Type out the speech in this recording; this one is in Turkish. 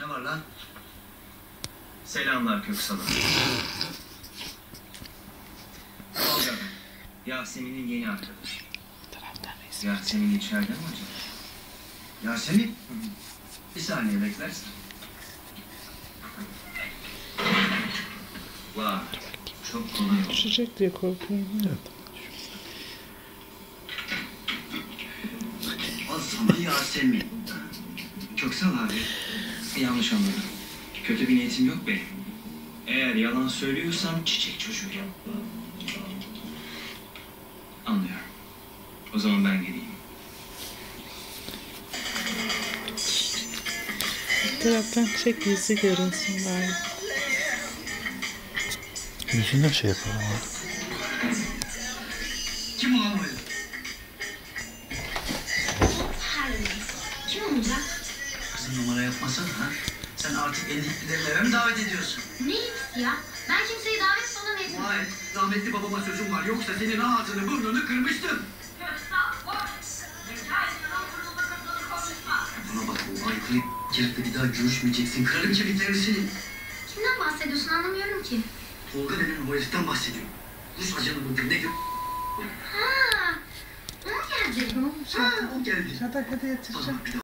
Ne var lan? Selamlar Köksal'a. Tolga, Yasemin'in yeni arkadaşı. Yasemin içeride mi acaba? Yasemin? Bir saniye beklersin. Vay, çok kolay oldu. Düşecek diye korkuyorum. Evet. Al sana Yasemin. Köksal abi, yanlış anladım. Kötü bir niyetim yok benim. Eğer yalan söylüyorsam çiçek çocuğuyum. Anlıyorum. O zaman ben gideyim. Bir taraftan çek yüzü görünsün bari. Yüzüne şey yapar ama. Kim ulan o herif? Kim olacak? Kızım numara yapmasana ha. Sen artık elliklilerin eve mi davet ediyorsun? Ne ilgisi ya? Ben kimseyi davet falan etmiyorum. Vay, rahmetli babama sözüm var. Yoksa senin ağzını burnunu kırmıştım. Bana bak o aykırı herifle bir daha görüşmeyeceksin. Kırarım kemiklerini senin. Kimden bahsediyorsun anlamıyorum ki. Tolga denen o heriften bahsediyorum. Rus ajanı mıdır nedir? Ha, o mu geldi? Ne olmuş? Ha o geldi. Hadi hadi yetişeceğim. Tamam bir daha.